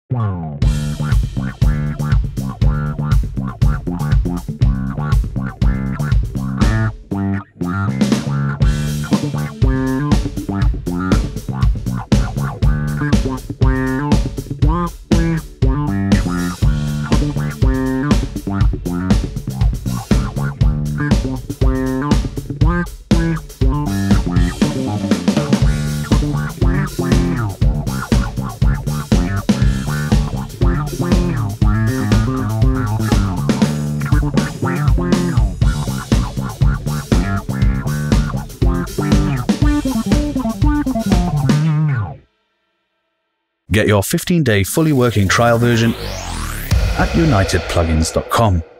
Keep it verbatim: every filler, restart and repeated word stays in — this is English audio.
Get your fifteen day fully working trial version at united plugins dot com.